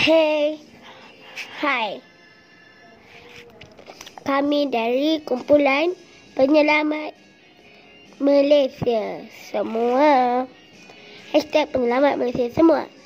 Hey, hai. Kami dari kumpulan penyelamat Malaysia semua. #penyelamat Malaysia semua.